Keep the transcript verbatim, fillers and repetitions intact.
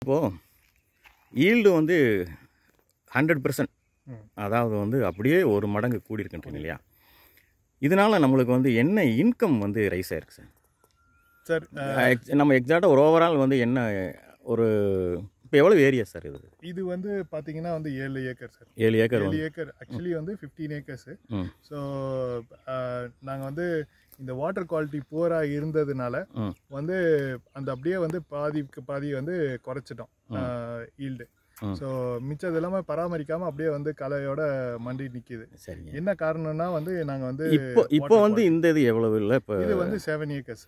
இப்போது ஈல்டு வந்து hundred percent அதாவது வந்து அப்படியே ஒரு மடங்கு கூடியிருக்குன்றீங்க இல்லையா? இதனால் நம்மளுக்கு வந்து என்ன இன்கம் வந்து ரைஸ் ஆயிருக்கு சார்? சார் நம்ம எக்ஸாக்டாக ஒரு ஓவரால் வந்து என்ன ஒரு இப்போ எவ்வளோ ஏரியா சார் இது? இது வந்து பார்த்தீங்கன்னா வந்து ஏழு ஏக்கர் சார். ஏழு ஏக்கர் ஏழு ஏக்கர் ஆக்சுவலி வந்து ஃபிஃப்டீன் ஏக்கர்ஸு. ஸோ நாங்கள் வந்து இந்த வாட்டர் குவாலிட்டி புவராக இருந்ததுனால வந்து அந்த அப்படியே வந்து பாதிக்கு பாதி வந்து குறைச்சிட்டோம் ஈல்டு. ஸோ மிச்சம் இல்லாமல் பராமரிக்காமல் அப்படியே வந்து கலையோட மண்டி நிற்கிது. சரி, என்ன காரணம்னா வந்து நாங்கள் வந்து இப்போ இப்போ வந்து இந்த இது எவ்வளவு இல்லை? இப்போ இது வந்து செவன் ஏக்கர்ஸ்